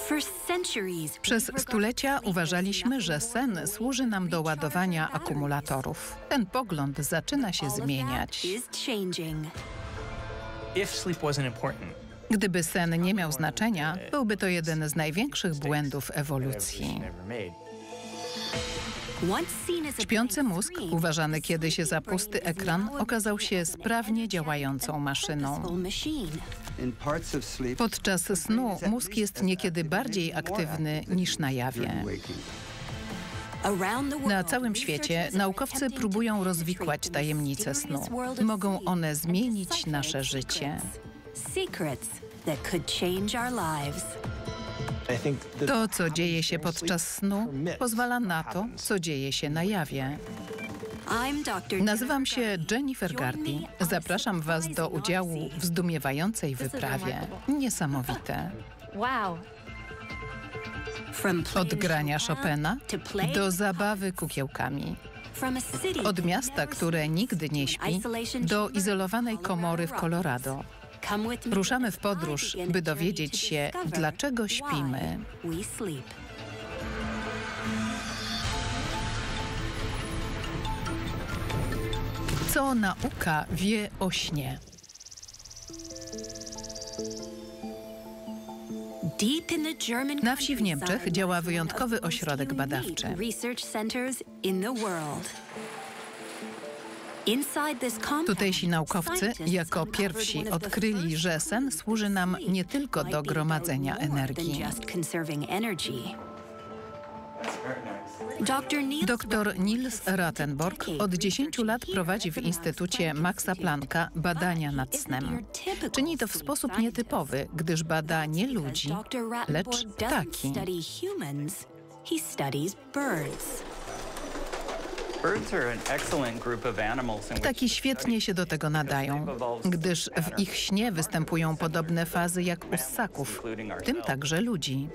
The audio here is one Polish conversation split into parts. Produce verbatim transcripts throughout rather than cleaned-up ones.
Przez stulecia uważaliśmy, że sen służy nam do ładowania akumulatorów. Ten pogląd zaczyna się zmieniać. Gdyby sen nie miał znaczenia, byłby to jeden z największych błędów ewolucji. Śpiący mózg, uważany kiedyś za pusty ekran, okazał się sprawnie działającą maszyną. Podczas snu mózg jest niekiedy bardziej aktywny niż na jawie. Na całym świecie naukowcy próbują rozwikłać tajemnice snu. Mogą one zmienić nasze życie. To, co dzieje się podczas snu, pozwala na to, co dzieje się na jawie. Nazywam się Jennifer Gardy. Zapraszam Was do udziału w zdumiewającej wyprawie. Niesamowite. Od grania Chopina do zabawy kukiełkami. Od miasta, które nigdy nie śpi, do izolowanej komory w Colorado. Ruszamy w podróż, by dowiedzieć się, dlaczego śpimy. Co nauka wie o śnie? Na wsi w Niemczech działa wyjątkowy ośrodek badawczy. Tutejsi naukowcy jako pierwsi odkryli, że sen służy nam nie tylko do gromadzenia energii. Doktor Niels Rattenborg od dziesięciu lat prowadzi w Instytucie Maxa Plancka badania nad snem. Czyni to w sposób nietypowy, gdyż bada nie ludzi, lecz ptaki. Ptaki świetnie się do tego nadają, gdyż w ich śnie występują podobne fazy jak u ssaków, w tym także ludzi.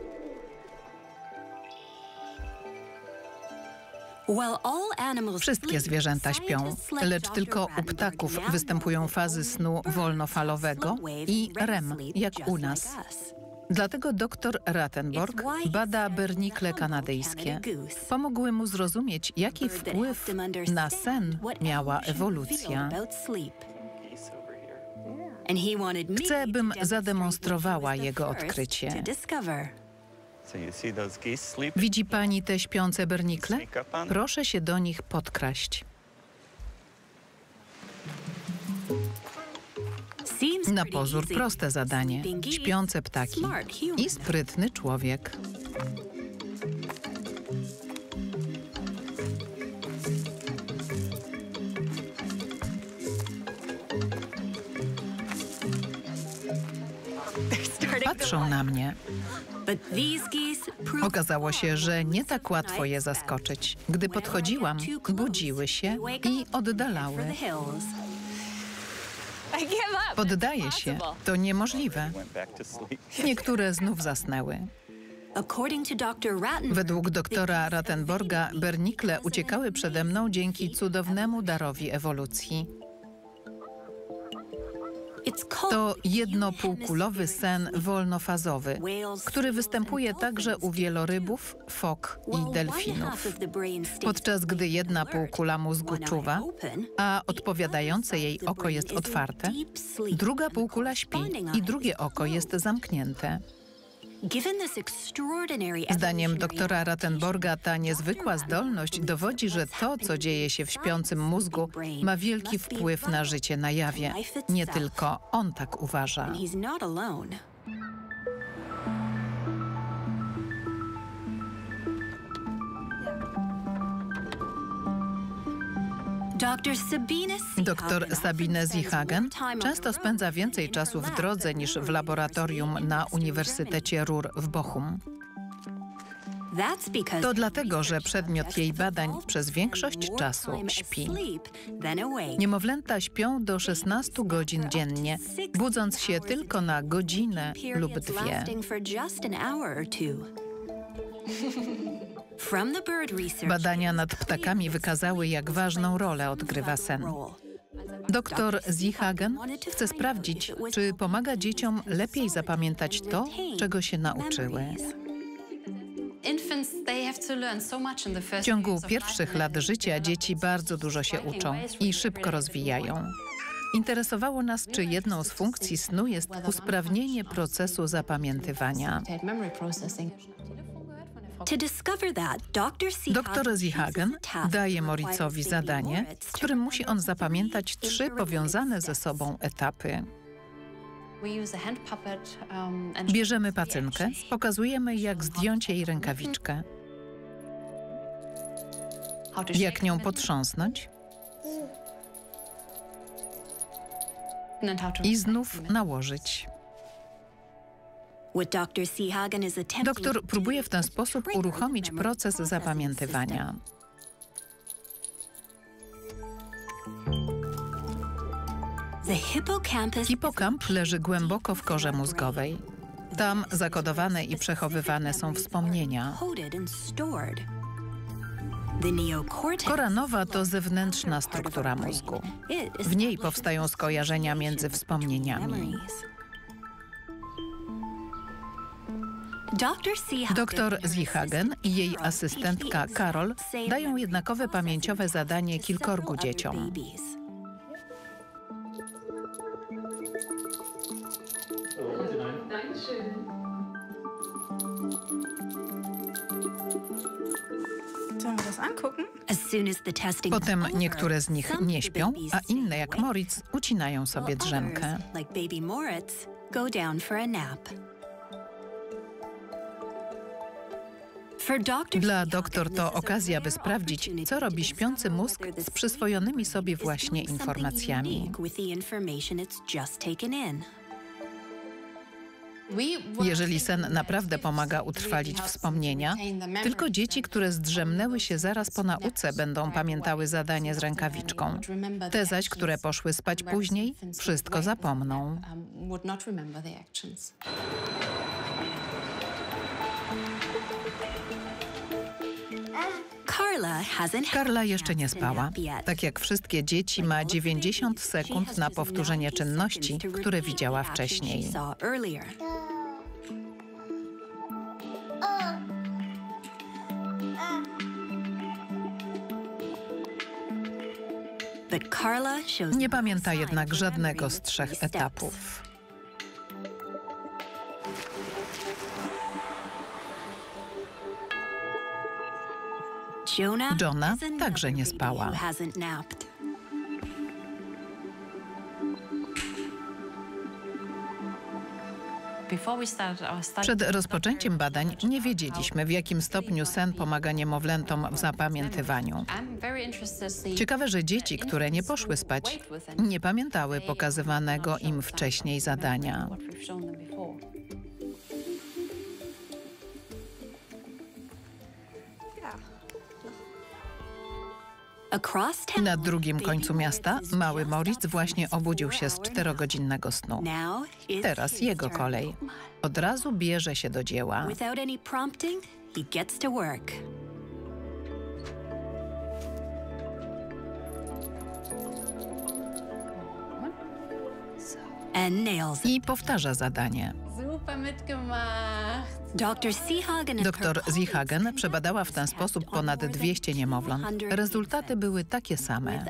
Wszystkie zwierzęta śpią, lecz tylko u ptaków występują fazy snu wolnofalowego i R E M, jak u nas. Dlatego dr Rattenborg bada bernikle kanadyjskie. Pomogły mu zrozumieć, jaki wpływ na sen miała ewolucja. Chcę, bym zademonstrowała jego odkrycie. Widzi pani te śpiące bernikle? Proszę się do nich podkraść. Na pozór proste zadanie. Śpiące ptaki i sprytny człowiek. Patrzą na mnie. Okazało się, że nie tak łatwo je zaskoczyć. Gdy podchodziłam, budziły się i oddalały. Poddaję się. To niemożliwe. Niektóre znów zasnęły. Według doktora Rattenborga bernikle uciekały przede mną dzięki cudownemu darowi ewolucji. To jednopółkulowy sen wolnofazowy, który występuje także u wielorybów, fok i delfinów. Podczas gdy jedna półkula mózgu czuwa, a odpowiadające jej oko jest otwarte, druga półkula śpi i drugie oko jest zamknięte. Zdaniem doktora Rattenborga ta niezwykła zdolność dowodzi, że to, co dzieje się w śpiącym mózgu, ma wielki wpływ na życie na jawie. Nie tylko on tak uważa. Doktor Sabine Ziehagen często spędza więcej czasu w drodze niż w laboratorium na Uniwersytecie Ruhr w Bochum. To dlatego, że przedmiot jej badań przez większość czasu śpi. Niemowlęta śpią do szesnastu godzin dziennie, budząc się tylko na godzinę lub dwie. Badania nad ptakami wykazały, jak ważną rolę odgrywa sen. Doktor Ziehagen chce sprawdzić, czy pomaga dzieciom lepiej zapamiętać to, czego się nauczyły. W ciągu pierwszych lat życia dzieci bardzo dużo się uczą i szybko rozwijają. Interesowało nas, czy jedną z funkcji snu jest usprawnienie procesu zapamiętywania. Doktor Ziehagen daje Moricowi zadanie, w którym musi on zapamiętać trzy powiązane ze sobą etapy. Bierzemy pacynkę, pokazujemy, jak zdjąć jej rękawiczkę, jak nią potrząsnąć i znów nałożyć. Doktor próbuje w ten sposób uruchomić proces zapamiętywania. Hipokamp leży głęboko w korze mózgowej. Tam zakodowane i przechowywane są wspomnienia. Kora nowa to zewnętrzna struktura mózgu. W niej powstają skojarzenia między wspomnieniami. Doktor Ziehagen i jej asystentka Carol dają jednakowe pamięciowe zadanie kilkorgu dzieciom. Potem niektóre z nich nie śpią, a inne, jak Moritz, ucinają sobie drzemkę. Dla doktor to okazja, by sprawdzić, co robi śpiący mózg z przyswojonymi sobie właśnie informacjami. Jeżeli sen naprawdę pomaga utrwalić wspomnienia, tylko dzieci, które zdrzemnęły się zaraz po nauce, będą pamiętały zadanie z rękawiczką. Te zaś, które poszły spać później, wszystko zapomną. Carla jeszcze nie spała. Tak jak wszystkie dzieci, ma dziewięćdziesiąt sekund na powtórzenie czynności, które widziała wcześniej. Nie pamięta jednak żadnego z trzech etapów. Johna także nie spała. Przed rozpoczęciem badań nie wiedzieliśmy, w jakim stopniu sen pomaga niemowlętom w zapamiętywaniu. Ciekawe, że dzieci, które nie poszły spać, nie pamiętały pokazywanego im wcześniej zadania. Na drugim końcu miasta mały Moritz właśnie obudził się z czterogodzinnego snu. Teraz jego kolej. Od razu bierze się do dzieła. I powtarza zadanie. Doktor Ziehagen przebadała w ten sposób ponad dwieście niemowląt. Rezultaty były takie same.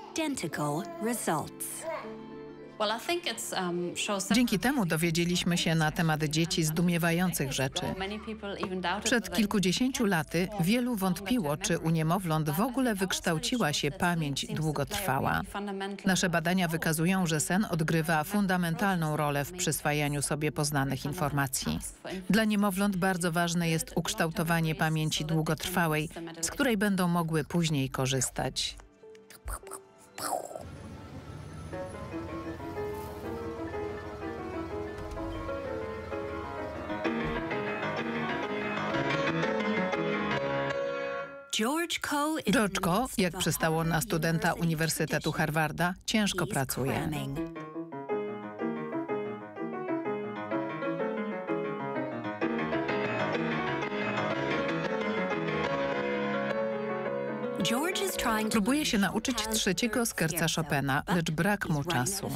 Dzięki temu dowiedzieliśmy się na temat dzieci zdumiewających rzeczy. Przed kilkudziesięciu laty wielu wątpiło, czy u niemowląt w ogóle wykształciła się pamięć długotrwała. Nasze badania wykazują, że sen odgrywa fundamentalną rolę w przyswajaniu sobie poznanych informacji. Dla niemowląt bardzo ważne jest ukształtowanie pamięci długotrwałej, z której będą mogły później korzystać. George Coe, jak przystało na studenta Uniwersytetu Harvarda, ciężko pracuje. Próbuje się nauczyć trzeciego skerca Chopina, lecz brak mu czasu.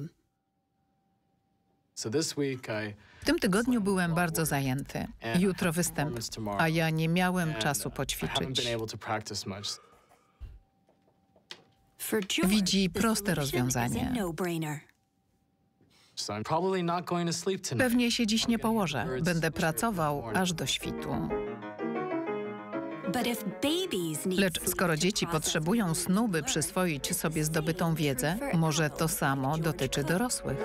W tym tygodniu byłem bardzo zajęty. Jutro występ, a ja nie miałem czasu poćwiczyć. Widzi proste rozwiązanie. Pewnie się dziś nie położę. Będę pracował aż do świtu. Lecz skoro dzieci potrzebują snu, by przyswoić sobie zdobytą wiedzę, może to samo dotyczy dorosłych.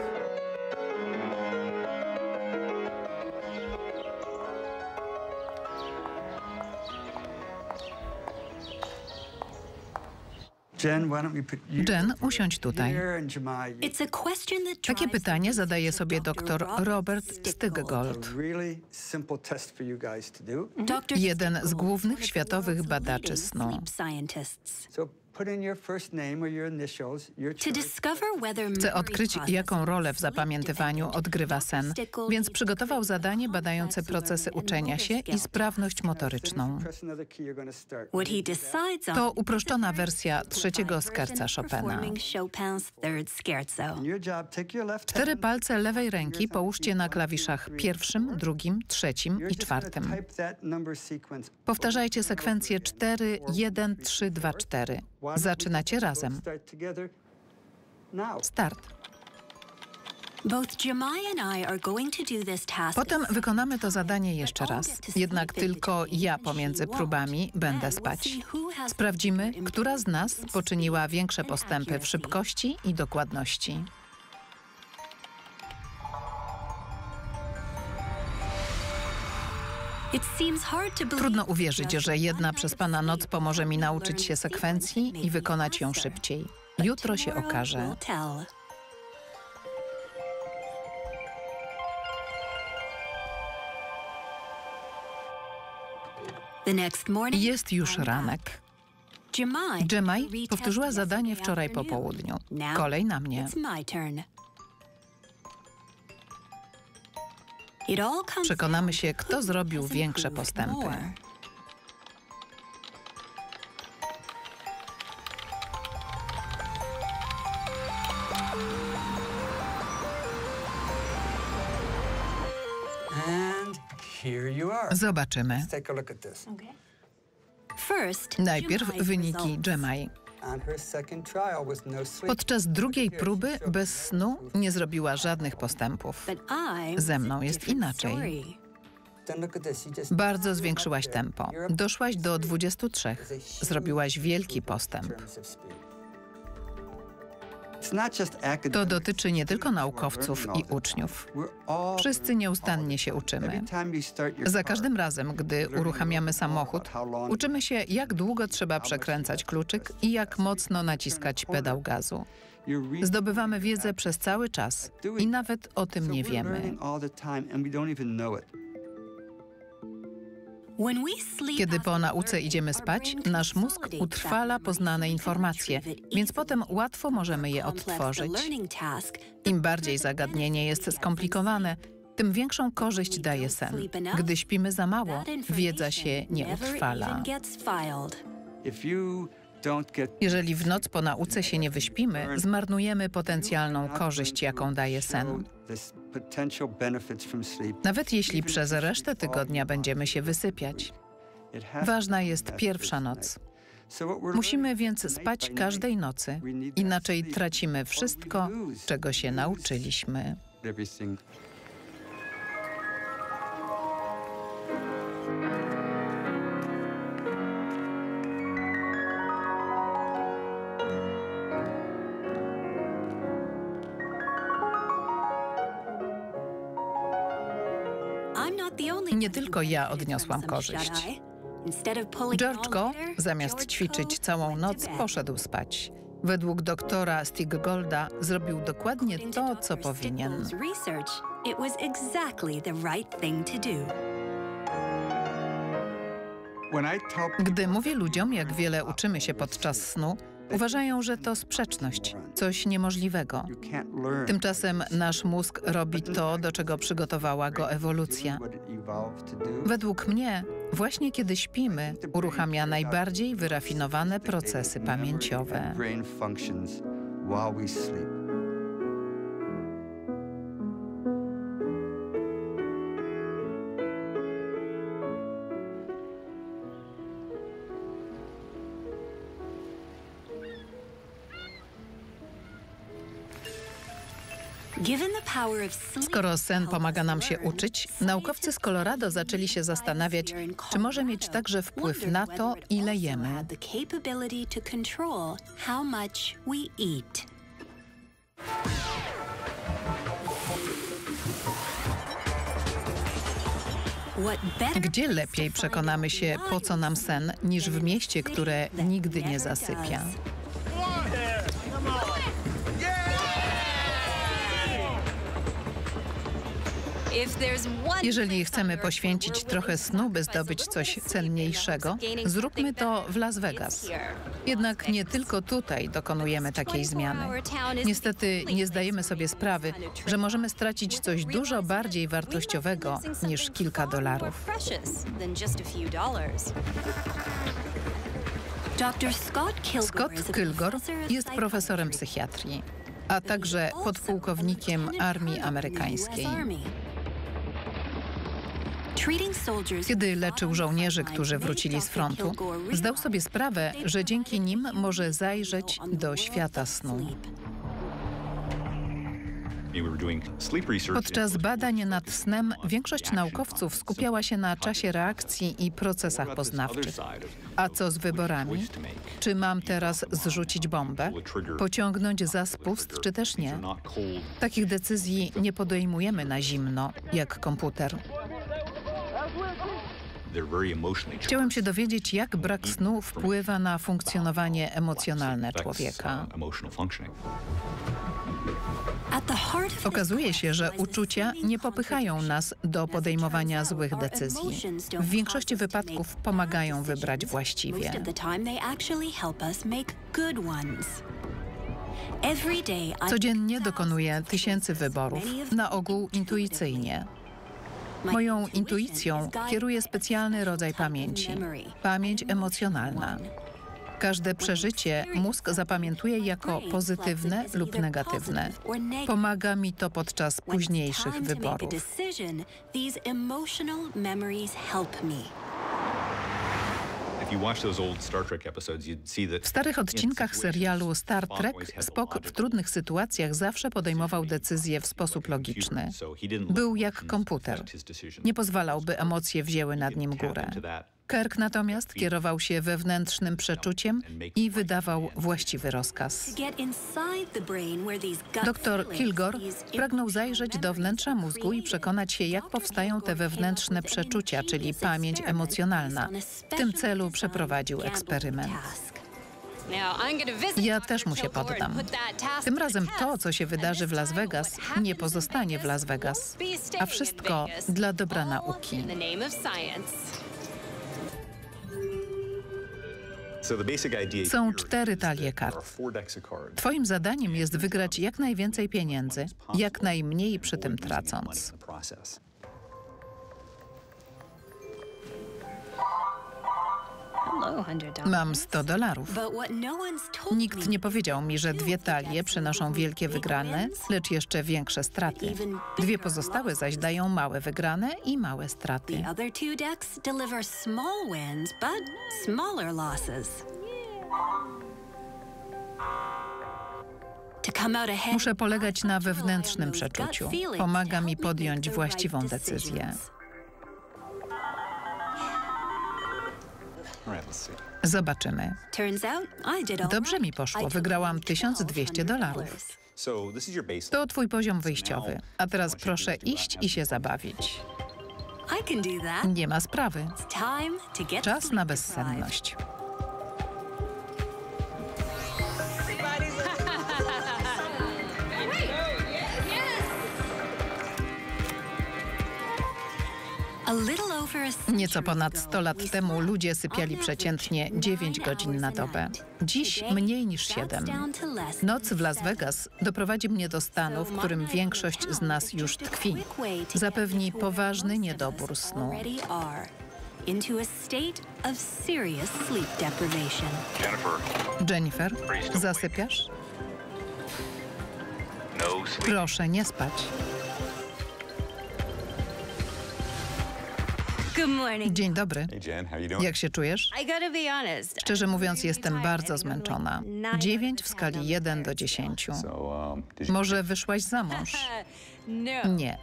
Jen, usiądź tutaj. Takie pytanie zadaje sobie dr Robert Stiggold, jeden z głównych światowych badaczy snu. Chce odkryć, jaką rolę w zapamiętywaniu odgrywa sen, więc przygotował zadanie badające procesy uczenia się i sprawność motoryczną. To uproszczona wersja trzeciego skerca Chopina. Cztery palce lewej ręki połóżcie na klawiszach pierwszym, drugim, trzecim i czwartym. Powtarzajcie sekwencję cztery, jeden, trzy, dwa, cztery. Zaczynacie razem. Start. Potem wykonamy to zadanie jeszcze raz. Jednak tylko ja pomiędzy próbami będę spać. Sprawdzimy, która z nas poczyniła większe postępy w szybkości i dokładności. Trudno uwierzyć, że jedna przespana noc pomoże mi nauczyć się sekwencji i wykonać ją szybciej. Jutro się okaże. Jest już ranek. Jemai powtórzyła zadanie wczoraj po południu. Kolej na mnie. Przekonamy się, kto zrobił większe postępy. Zobaczymy. Najpierw wyniki Jemai. Podczas drugiej próby bez snu nie zrobiła żadnych postępów. Ze mną jest inaczej. Bardzo zwiększyłaś tempo. Doszłaś do dwudziestu trzech. Zrobiłaś wielki postęp. To dotyczy nie tylko naukowców i uczniów. Wszyscy nieustannie się uczymy. Za każdym razem, gdy uruchamiamy samochód, uczymy się, jak długo trzeba przekręcać kluczyk i jak mocno naciskać pedał gazu. Zdobywamy wiedzę przez cały czas i nawet o tym nie wiemy. Kiedy po nauce idziemy spać, nasz mózg utrwala poznane informacje, więc potem łatwo możemy je odtworzyć. Im bardziej zagadnienie jest skomplikowane, tym większą korzyść daje sen. Gdy śpimy za mało, wiedza się nie utrwala. Jeżeli w noc po nauce się nie wyśpimy, zmarnujemy potencjalną korzyść, jaką daje sen. Nawet jeśli przez resztę tygodnia będziemy się wysypiać. Ważna jest pierwsza noc. Musimy więc spać każdej nocy, inaczej tracimy wszystko, czego się nauczyliśmy. Nie tylko ja odniosłam korzyść. George Go, zamiast ćwiczyć całą noc, poszedł spać. Według doktora Stiggolda zrobił dokładnie to, co powinien. Gdy mówię ludziom, jak wiele uczymy się podczas snu, Uważają, że to sprzeczność, coś niemożliwego. Tymczasem nasz mózg robi to, do czego przygotowała go ewolucja. Według mnie, właśnie kiedy śpimy, uruchamia najbardziej wyrafinowane procesy pamięciowe. Skoro sen pomaga nam się uczyć, naukowcy z Colorado zaczęli się zastanawiać, czy może mieć także wpływ na to, ile jemy. Gdzie lepiej przekonamy się, po co nam sen, niż w mieście, które nigdy nie zasypia? Jeżeli chcemy poświęcić trochę snu, by zdobyć coś cenniejszego, zróbmy to w Las Vegas. Jednak nie tylko tutaj dokonujemy takiej zmiany. Niestety nie zdajemy sobie sprawy, że możemy stracić coś dużo bardziej wartościowego niż kilka dolarów. Scott Kilgore jest profesorem psychiatrii, a także podpułkownikiem armii amerykańskiej. Kiedy leczył żołnierzy, którzy wrócili z frontu, zdał sobie sprawę, że dzięki nim może zajrzeć do świata snu. Podczas badań nad snem większość naukowców skupiała się na czasie reakcji i procesach poznawczych. A co z wyborami? Czy mam teraz zrzucić bombę, pociągnąć za spust, czy też nie? Takich decyzji nie podejmujemy na zimno, jak komputer. Chciałem się dowiedzieć, jak brak snu wpływa na funkcjonowanie emocjonalne człowieka. Okazuje się, że uczucia nie popychają nas do podejmowania złych decyzji. W większości wypadków pomagają wybrać właściwie. Codziennie dokonuję tysięcy wyborów, na ogół intuicyjnie. Moją intuicją kieruje specjalny rodzaj pamięci – pamięć emocjonalna. Każde przeżycie mózg zapamiętuje jako pozytywne lub negatywne. Pomaga mi to podczas późniejszych wyborów. W starych odcinkach serialu Star Trek Spock w trudnych sytuacjach zawsze podejmował decyzje w sposób logiczny. Był jak komputer. Nie pozwalał, by emocje wzięły nad nim górę. Kirk natomiast kierował się wewnętrznym przeczuciem i wydawał właściwy rozkaz. Doktor Kilgore pragnął zajrzeć do wnętrza mózgu i przekonać się, jak powstają te wewnętrzne przeczucia, czyli pamięć emocjonalna. W tym celu przeprowadził eksperyment. Ja też mu się poddam. Tym razem to, co się wydarzy w Las Vegas, nie pozostanie w Las Vegas, a wszystko dla dobra nauki. Są cztery talie kart. Twoim zadaniem jest wygrać jak najwięcej pieniędzy, jak najmniej przy tym tracąc. Mam sto dolarów. Nikt nie powiedział mi, że dwie talie przynoszą wielkie wygrane, lecz jeszcze większe straty. Dwie pozostałe zaś dają małe wygrane i małe straty. Muszę polegać na wewnętrznym przeczuciu. Pomaga mi podjąć właściwą decyzję. Zobaczymy. Dobrze mi poszło. Wygrałam tysiąc dwieście dolarów. To twój poziom wyjściowy. A teraz proszę iść i się zabawić. Nie ma sprawy. Czas na bezsenność. Nieco ponad sto lat temu ludzie sypiali przeciętnie dziewięć godzin na dobę. Dziś mniej niż siedem. Noc w Las Vegas doprowadzi mnie do stanu, w którym większość z nas już tkwi. Zapewni poważny niedobór snu. Jennifer, zasypiasz? Proszę nie spać. Dzień dobry. Jak się czujesz? Szczerze mówiąc, jestem bardzo zmęczona. dziewięć w skali jeden do dziesięciu. Może wyszłaś za mąż? Nie.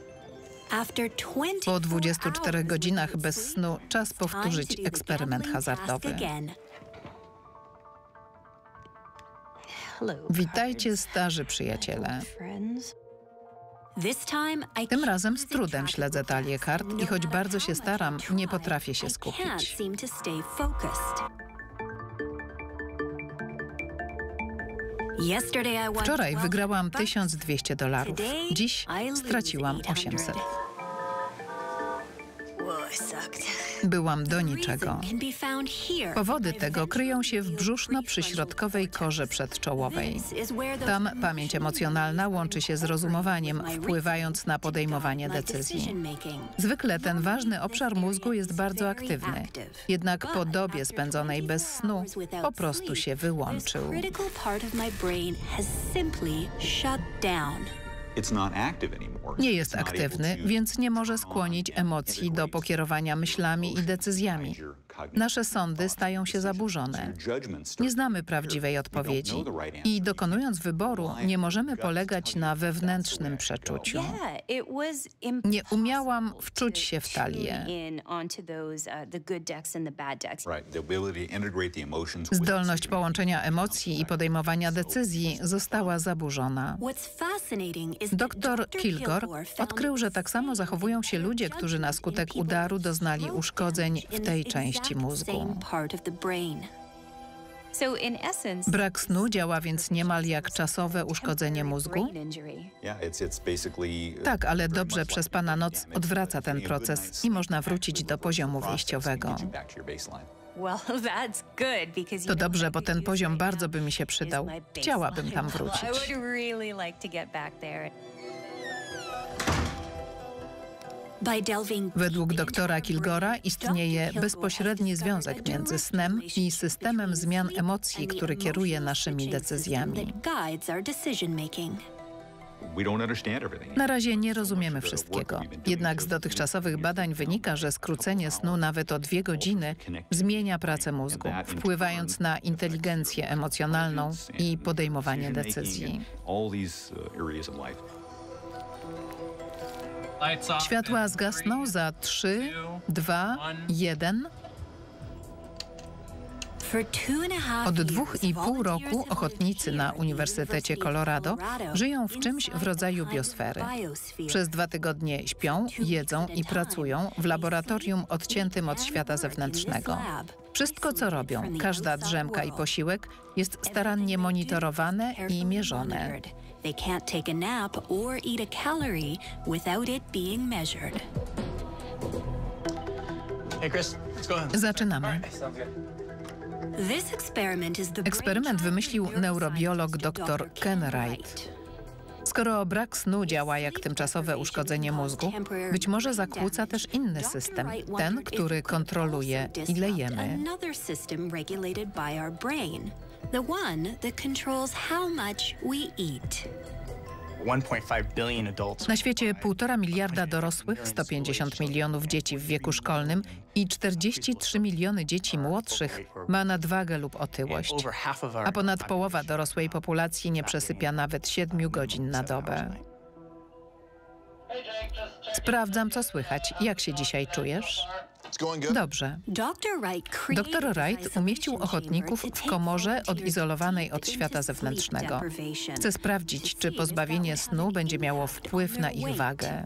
Po dwudziestu czterech godzinach bez snu czas powtórzyć eksperyment hazardowy. Witajcie, starzy przyjaciele. Tym razem z trudem śledzę talię kart i choć bardzo się staram, nie potrafię się skupić. Wczoraj wygrałam tysiąc dwieście dolarów. Dziś straciłam osiemset. Byłam do niczego. Powody tego kryją się w brzuszno-przyśrodkowej korze przedczołowej. Tam pamięć emocjonalna łączy się z rozumowaniem, wpływając na podejmowanie decyzji. Zwykle ten ważny obszar mózgu jest bardzo aktywny, jednak po dobie spędzonej bez snu po prostu się wyłączył. Nie jest aktywny, więc nie może skłonić emocji do pokierowania myślami i decyzjami. Nasze sądy stają się zaburzone. Nie znamy prawdziwej odpowiedzi i dokonując wyboru nie możemy polegać na wewnętrznym przeczuciu. Nie umiałam wczuć się w talię. Zdolność połączenia emocji i podejmowania decyzji została zaburzona. Doktor Kilgore odkrył, że tak samo zachowują się ludzie, którzy na skutek udaru doznali uszkodzeń w tej części mózgu. Brak snu działa więc niemal jak czasowe uszkodzenie mózgu? Tak, ale dobrze przespana noc odwraca ten proces i można wrócić do poziomu wyjściowego. To dobrze, bo ten poziom bardzo by mi się przydał. Chciałabym tam wrócić. Według doktora Kilgora istnieje bezpośredni związek między snem i systemem zmian emocji, który kieruje naszymi decyzjami. Na razie nie rozumiemy wszystkiego. Jednak z dotychczasowych badań wynika, że skrócenie snu nawet o dwie godziny zmienia pracę mózgu, wpływając na inteligencję emocjonalną i podejmowanie decyzji. Światła zgasną za trzy, dwa, jeden. Od dwóch i pół roku ochotnicy na Uniwersytecie Colorado żyją w czymś w rodzaju biosfery. Przez dwa tygodnie śpią, jedzą i pracują w laboratorium odciętym od świata zewnętrznego. Wszystko, co robią, każda drzemka i posiłek jest starannie monitorowane i mierzone. They can't take a nap or eat a calorie without it being measured. Hey Chris, let's go ahead. Zaczynamy. Eksperyment wymyślił neurobiolog dr Ken Wright. Skoro brak snu działa jak tymczasowe uszkodzenie mózgu, być może zakłóca też inny system, ten, który kontroluje, ile jemy. The one that controls how much we eat. Na świecie półtora miliarda dorosłych, sto pięćdziesiąt milionów dzieci w wieku szkolnym i czterdzieści trzy miliony dzieci młodszych ma nadwagę lub otyłość, a ponad połowa dorosłej populacji nie przesypia nawet siedmiu godzin na dobę. Sprawdzam, co słychać. Jak się dzisiaj czujesz? Dobrze. doktor Wright umieścił ochotników w komorze odizolowanej od świata zewnętrznego. Chce sprawdzić, czy pozbawienie snu będzie miało wpływ na ich wagę.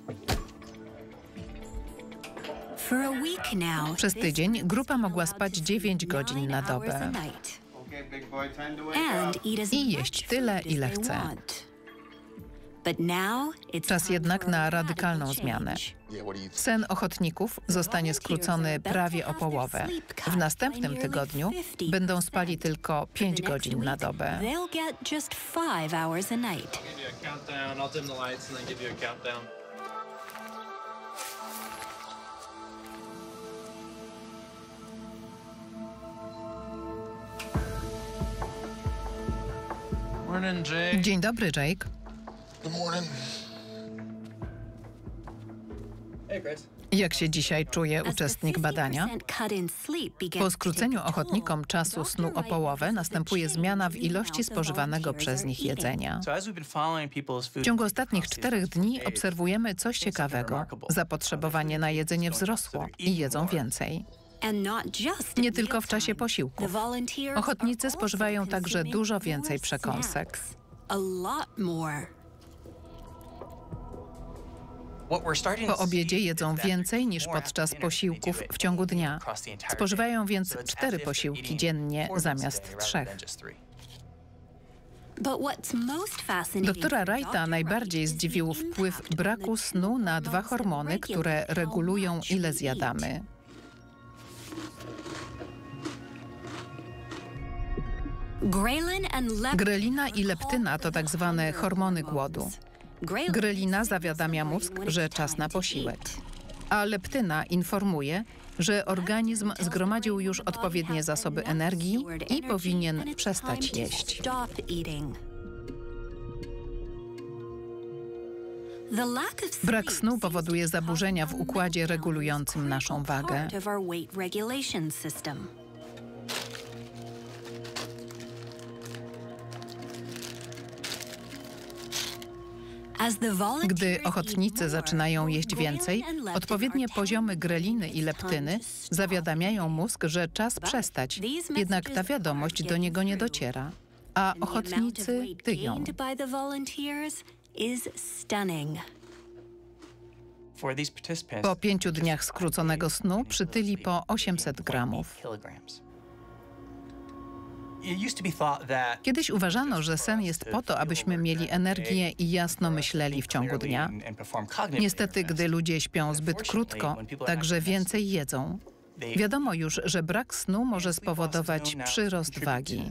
Przez tydzień grupa mogła spać dziewięć godzin na dobę i jeść tyle, ile chce. Czas jednak na radykalną zmianę. Sen ochotników zostanie skrócony prawie o połowę. W następnym tygodniu będą spali tylko pięć godzin na dobę. Dzień dobry, Jake. Good morning. Jak się dzisiaj czuje uczestnik badania? Po skróceniu ochotnikom czasu snu o połowę następuje zmiana w ilości spożywanego przez nich jedzenia. W ciągu ostatnich czterech dni obserwujemy coś ciekawego. Zapotrzebowanie na jedzenie wzrosło i jedzą więcej. Nie tylko w czasie posiłków. Ochotnicy spożywają także dużo więcej przekąsek. Po obiedzie jedzą więcej niż podczas posiłków w ciągu dnia. Spożywają więc cztery posiłki dziennie zamiast trzech. Doktora Wrighta najbardziej zdziwił wpływ braku snu na dwa hormony, które regulują, ile zjadamy. Grelina i leptyna to tak zwane hormony głodu. Grelina zawiadamia mózg, że czas na posiłek, a leptyna informuje, że organizm zgromadził już odpowiednie zasoby energii i powinien przestać jeść. Brak snu powoduje zaburzenia w układzie regulującym naszą wagę. Gdy ochotnicy zaczynają jeść więcej, odpowiednie poziomy greliny i leptyny zawiadamiają mózg, że czas przestać, jednak ta wiadomość do niego nie dociera, a ochotnicy tyją. Po pięciu dniach skróconego snu przytyli po osiemset gramów. Kiedyś uważano, że sen jest po to, abyśmy mieli energię i jasno myśleli w ciągu dnia. Niestety, gdy ludzie śpią zbyt krótko, także więcej jedzą. Wiadomo już, że brak snu może spowodować przyrost wagi.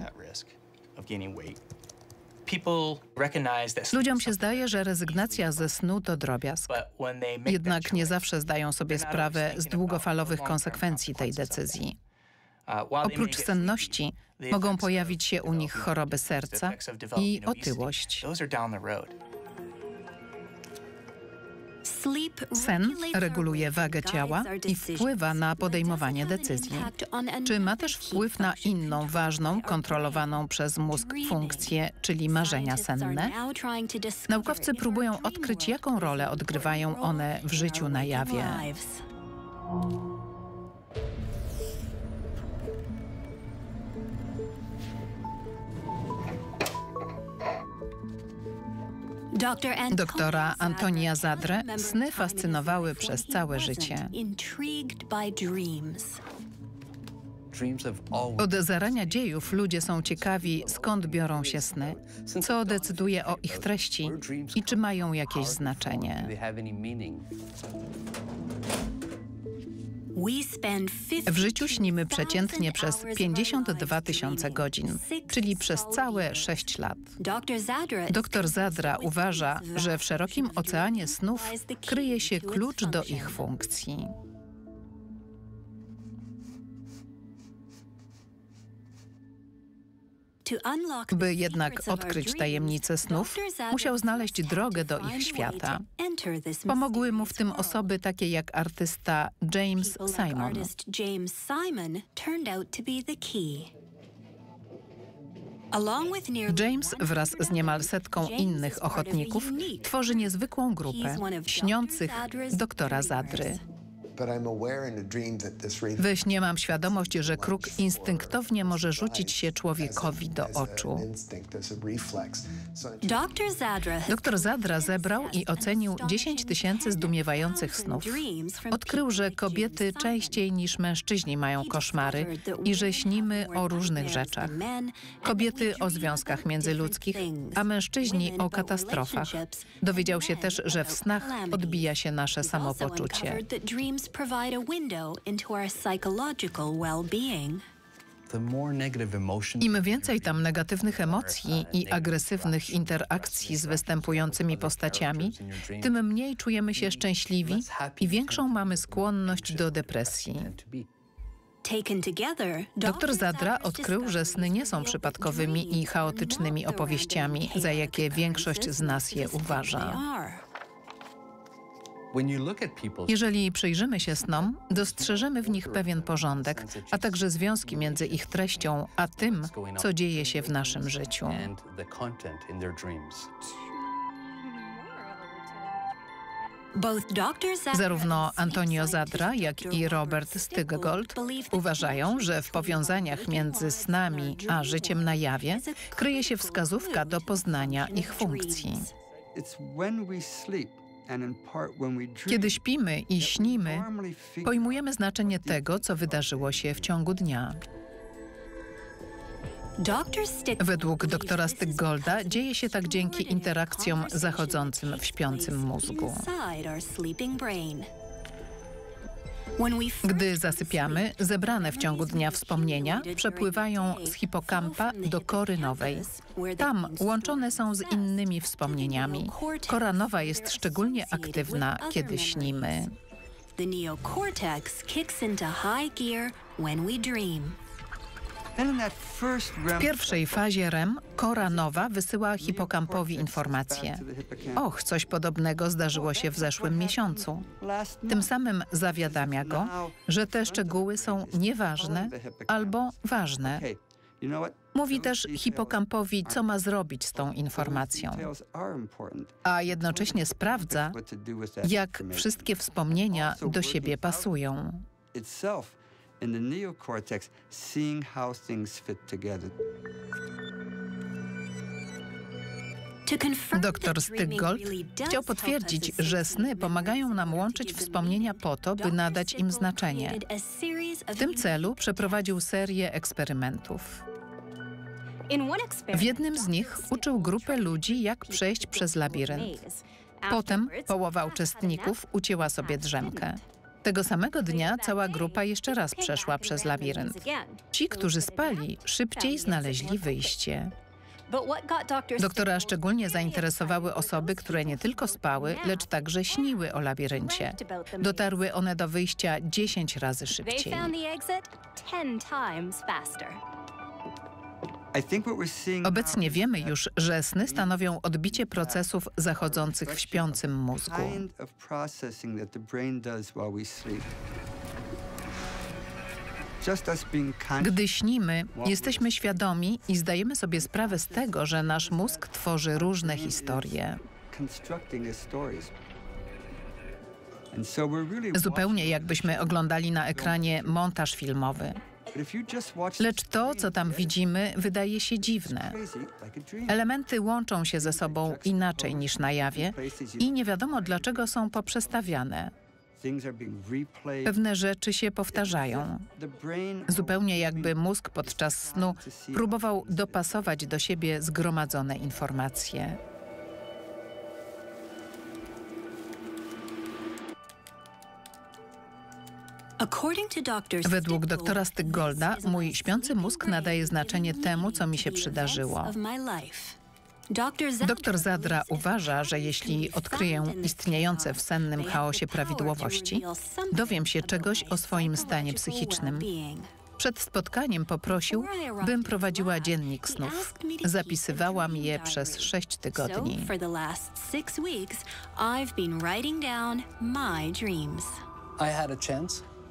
Ludziom się zdaje, że rezygnacja ze snu to drobiazg. Jednak nie zawsze zdają sobie sprawę z długofalowych konsekwencji tej decyzji. Oprócz senności mogą pojawić się u nich choroby serca i otyłość. Sen reguluje wagę ciała i wpływa na podejmowanie decyzji. Czy ma też wpływ na inną ważną, kontrolowaną przez mózg funkcję, czyli marzenia senne? Naukowcy próbują odkryć, jaką rolę odgrywają one w życiu na jawie. Doktora Antonia Zadrę sny fascynowały przez całe życie. Od zarania dziejów ludzie są ciekawi, skąd biorą się sny, co decyduje o ich treści i czy mają jakieś znaczenie. W życiu śnimy przeciętnie przez pięćdziesiąt dwa tysiące godzin, czyli przez całe sześć lat. Doktor Zadra uważa, że w szerokim oceanie snów kryje się klucz do ich funkcji. By jednak odkryć tajemnicę snów, musiał znaleźć drogę do ich świata. Pomogły mu w tym osoby takie jak artysta James Simon. James wraz z niemal setką innych ochotników tworzy niezwykłą grupę śniących doktora Zadry. We śnie mam świadomość, że kruk instynktownie może rzucić się człowiekowi do oczu. Doktor Zadra zebrał i ocenił dziesięć tysięcy zdumiewających snów. Odkrył, że kobiety częściej niż mężczyźni mają koszmary i że śnimy o różnych rzeczach. Kobiety o związkach międzyludzkich, a mężczyźni o katastrofach. Dowiedział się też, że w snach odbija się nasze samopoczucie. Im więcej tam negatywnych emocji i agresywnych interakcji z występującymi postaciami, tym mniej czujemy się szczęśliwi i większą mamy skłonność do depresji. Doktor Zadra odkrył, że sny nie są przypadkowymi i chaotycznymi opowieściami, za jakie większość z nas je uważa. Jeżeli przyjrzymy się snom, dostrzeżemy w nich pewien porządek, a także związki między ich treścią a tym, co dzieje się w naszym życiu. Zarówno Antonio Zadra, jak i Robert Stiggold uważają, że w powiązaniach między snami a życiem na jawie kryje się wskazówka do poznania ich funkcji. Kiedy śpimy i śnimy, pojmujemy znaczenie tego, co wydarzyło się w ciągu dnia. Według doktora Stiggolda dzieje się tak dzięki interakcjom zachodzącym w śpiącym mózgu. Gdy zasypiamy, zebrane w ciągu dnia wspomnienia przepływają z hipokampa do kory nowej. Tam łączone są z innymi wspomnieniami. Kora nowa jest szczególnie aktywna, kiedy śnimy. W pierwszej fazie R E M kora nowa wysyła hipokampowi informacje. Och, coś podobnego zdarzyło się w zeszłym miesiącu. Tym samym zawiadamia go, że te szczegóły są nieważne albo ważne. Mówi też hipokampowi, co ma zrobić z tą informacją, a jednocześnie sprawdza, jak wszystkie wspomnienia do siebie pasują. In the neocortex, seeing how things fit together. Doktor Stiggold chciał potwierdzić, że sny pomagają nam łączyć wspomnienia po to, by nadać im znaczenie. W tym celu przeprowadził serię eksperymentów. W jednym z nich uczył grupę ludzi, jak przejść przez labirynt. Potem połowa uczestników ucięła sobie drzemkę. Tego samego dnia cała grupa jeszcze raz przeszła przez labirynt. Ci, którzy spali, szybciej znaleźli wyjście. Doktora szczególnie zainteresowały osoby, które nie tylko spały, lecz także śniły o labiryncie. Dotarły one do wyjścia dziesięć razy szybciej. Obecnie wiemy już, że sny stanowią odbicie procesów zachodzących w śpiącym mózgu. Gdy śnimy, jesteśmy świadomi i zdajemy sobie sprawę z tego, że nasz mózg tworzy różne historie. Zupełnie jakbyśmy oglądali na ekranie montaż filmowy. Lecz to, co tam widzimy, wydaje się dziwne. Elementy łączą się ze sobą inaczej niż na jawie i nie wiadomo, dlaczego są poprzestawiane. Pewne rzeczy się powtarzają. Zupełnie jakby mózg podczas snu próbował dopasować do siebie zgromadzone informacje. Według doktora Stiggolda mój śpiący mózg nadaje znaczenie temu, co mi się przydarzyło. Doktor Zadra uważa, że jeśli odkryję istniejące w sennym chaosie prawidłowości, dowiem się czegoś o swoim stanie psychicznym. Przed spotkaniem poprosił, bym prowadziła dziennik snów. Zapisywałam je przez sześć tygodni.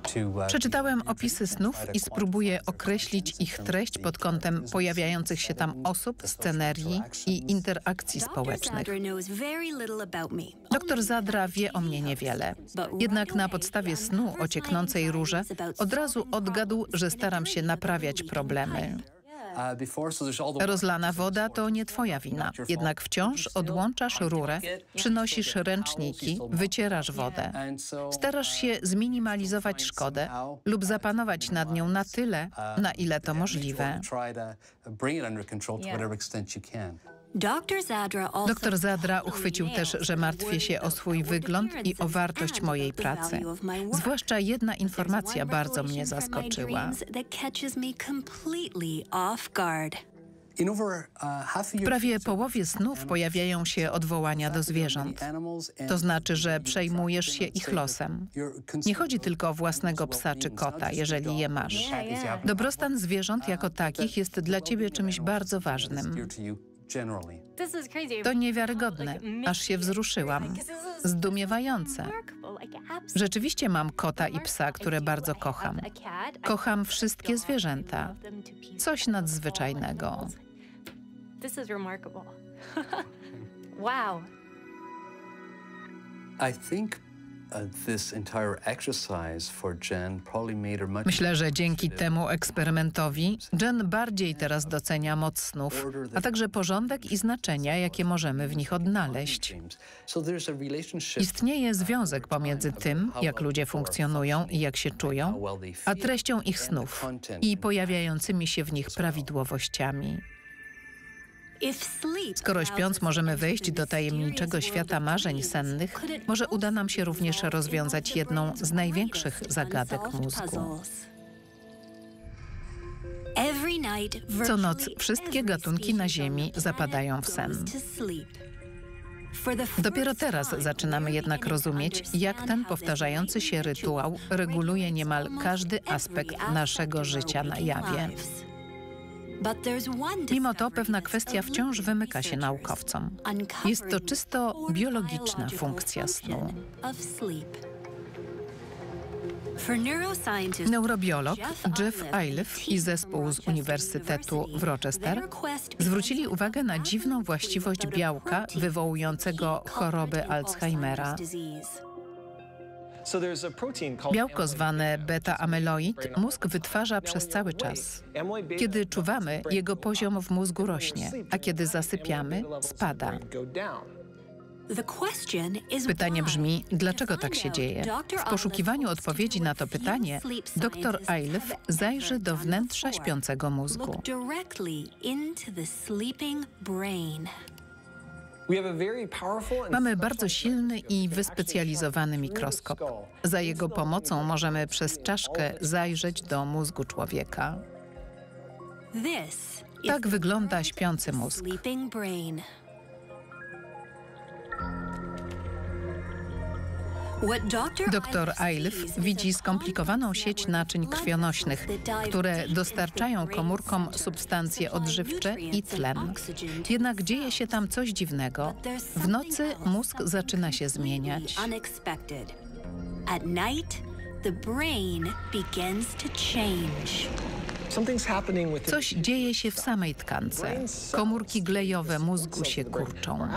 Przeczytałem opisy snów i spróbuję określić ich treść pod kątem pojawiających się tam osób, scenerii i interakcji społecznych. Doktor Zadra wie o mnie niewiele. Jednak na podstawie snu o cieknącej rurze od razu odgadł, że staram się naprawiać problemy. Rozlana woda to nie twoja wina, jednak wciąż odłączasz rurę, przynosisz ręczniki, wycierasz wodę. Starasz się zminimalizować szkodę lub zapanować nad nią na tyle, na ile to możliwe. Doktor Zadra uchwycił też, że martwię się o swój wygląd i o wartość mojej pracy. Zwłaszcza jedna informacja bardzo mnie zaskoczyła. W prawie połowie snów pojawiają się odwołania do zwierząt. To znaczy, że przejmujesz się ich losem. Nie chodzi tylko o własnego psa czy kota, jeżeli je masz. Dobrostan zwierząt jako takich jest dla ciebie czymś bardzo ważnym. To niewiarygodne, aż się wzruszyłam. Zdumiewające. Rzeczywiście mam kota i psa, które bardzo kocham. Kocham wszystkie zwierzęta. Coś nadzwyczajnego. Wow. Myślę, że dzięki temu eksperymentowi Jen bardziej teraz docenia moc snów, a także porządek i znaczenia, jakie możemy w nich odnaleźć. Istnieje związek pomiędzy tym, jak ludzie funkcjonują i jak się czują, a treścią ich snów i pojawiającymi się w nich prawidłowościami. Skoro śpiąc możemy wejść do tajemniczego świata marzeń sennych, może uda nam się również rozwiązać jedną z największych zagadek mózgu. Co noc wszystkie gatunki na Ziemi zapadają w sen. Dopiero teraz zaczynamy jednak rozumieć, jak ten powtarzający się rytuał reguluje niemal każdy aspekt naszego życia na jawie. Mimo to pewna kwestia wciąż wymyka się naukowcom. Jest to czysto biologiczna funkcja snu. Neurobiolog Jeff Iliff i zespół z Uniwersytetu w Rochester zwrócili uwagę na dziwną właściwość białka wywołującego chorobę Alzheimera. Białko zwane beta-amyloid mózg wytwarza przez cały czas. Kiedy czuwamy, jego poziom w mózgu rośnie, a kiedy zasypiamy, spada. Pytanie brzmi, dlaczego tak się dzieje? W poszukiwaniu odpowiedzi na to pytanie dr Iliff zajrzy do wnętrza śpiącego mózgu. Mamy bardzo silny i wyspecjalizowany mikroskop. Za jego pomocą możemy przez czaszkę zajrzeć do mózgu człowieka. Tak wygląda śpiący mózg. Doktor Iliff widzi skomplikowaną sieć naczyń krwionośnych, które dostarczają komórkom substancje odżywcze i tlen. Jednak dzieje się tam coś dziwnego. W nocy mózg zaczyna się zmieniać. Coś dzieje się w samej tkance. Komórki glejowe mózgu się kurczą.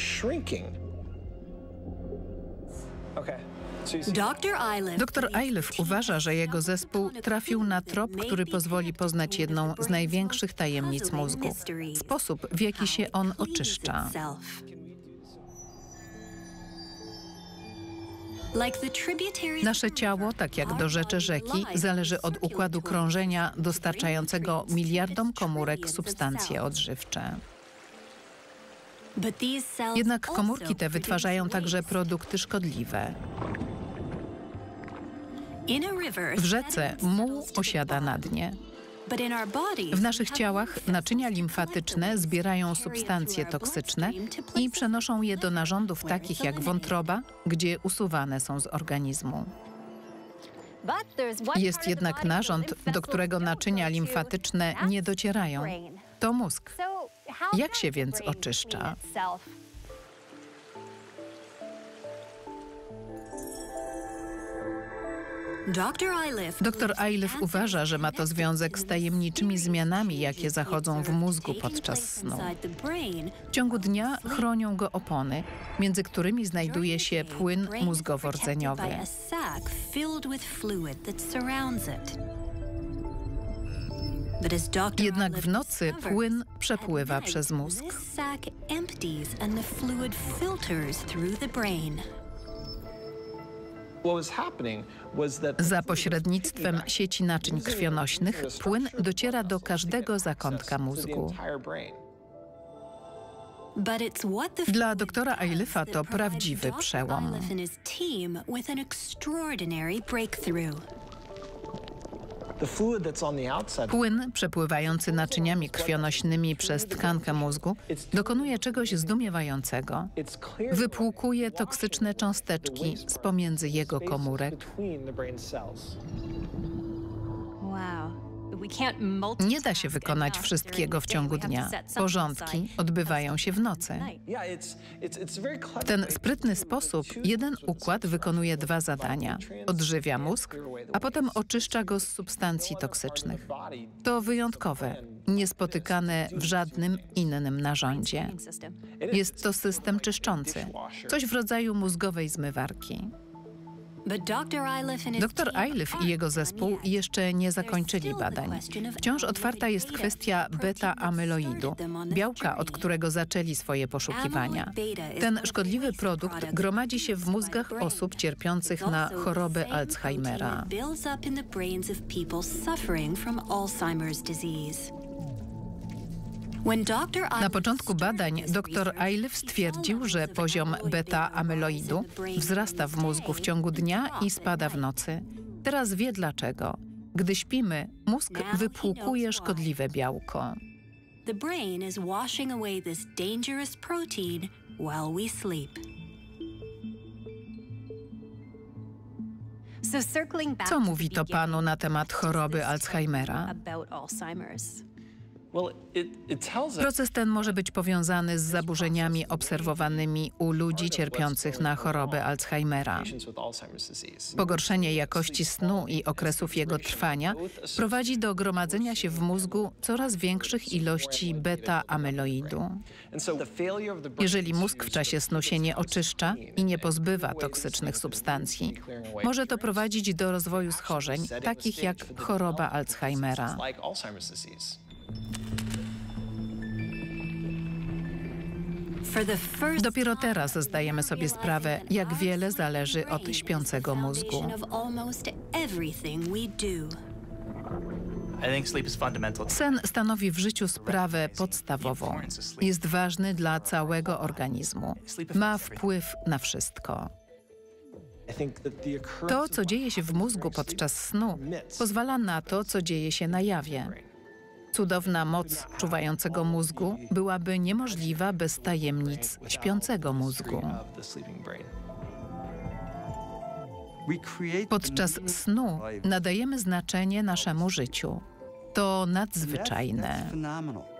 Doktor Iliff uważa, że jego zespół trafił na trop, który pozwoli poznać jedną z największych tajemnic mózgu. Sposób, w jaki się on oczyszcza. Nasze ciało, tak jak do rzeczy rzeki, zależy od układu krążenia dostarczającego miliardom komórek substancje odżywcze. Jednak komórki te wytwarzają także produkty szkodliwe. W rzece muł osiada na dnie. W naszych ciałach naczynia limfatyczne zbierają substancje toksyczne i przenoszą je do narządów takich jak wątroba, gdzie usuwane są z organizmu. Jest jednak narząd, do którego naczynia limfatyczne nie docierają. To mózg. Jak się więc oczyszcza? Doktor Iliff uważa, że ma to związek z tajemniczymi zmianami, jakie zachodzą w mózgu podczas snu. W ciągu dnia chronią go opony, między którymi znajduje się płyn mózgowo-rdzeniowy. Jednak w nocy płyn przepływa przez mózg. Za pośrednictwem sieci naczyń krwionośnych płyn dociera do każdego zakątka mózgu. Dla doktora Iliffa to prawdziwy przełom. Płyn przepływający naczyniami krwionośnymi przez tkankę mózgu dokonuje czegoś zdumiewającego. Wypłukuje toksyczne cząsteczki z pomiędzy jego komórek. Nie da się wykonać wszystkiego w ciągu dnia. Porządki odbywają się w nocy. W ten sprytny sposób jeden układ wykonuje dwa zadania. Odżywia mózg, a potem oczyszcza go z substancji toksycznych. To wyjątkowe, niespotykane w żadnym innym narządzie. Jest to system czyszczący, coś w rodzaju mózgowej zmywarki. doktor Iliff i jego zespół jeszcze nie zakończyli badań. Wciąż otwarta jest kwestia beta-amyloidu, białka, od którego zaczęli swoje poszukiwania. Ten szkodliwy produkt gromadzi się w mózgach osób cierpiących na chorobę Alzheimera. Na początku badań doktor Iliff stwierdził, że poziom beta-amyloidu wzrasta w mózgu w ciągu dnia i spada w nocy. Teraz wie dlaczego. Gdy śpimy, mózg wypłukuje szkodliwe białko. Co mówi to panu na temat choroby Alzheimera? Proces ten może być powiązany z zaburzeniami obserwowanymi u ludzi cierpiących na chorobę Alzheimera. Pogorszenie jakości snu i okresów jego trwania prowadzi do gromadzenia się w mózgu coraz większych ilości beta-amyloidu. Jeżeli mózg w czasie snu się nie oczyszcza i nie pozbywa toksycznych substancji, może to prowadzić do rozwoju schorzeń, takich jak choroba Alzheimera. Dopiero teraz zdajemy sobie sprawę, jak wiele zależy od śpiącego mózgu. Sen stanowi w życiu sprawę podstawową. Jest ważny dla całego organizmu. Ma wpływ na wszystko. To, co dzieje się w mózgu podczas snu, pozwala na to, co dzieje się na jawie. Cudowna moc czuwającego mózgu byłaby niemożliwa bez tajemnic śpiącego mózgu. Podczas snu nadajemy znaczenie naszemu życiu. To nadzwyczajne.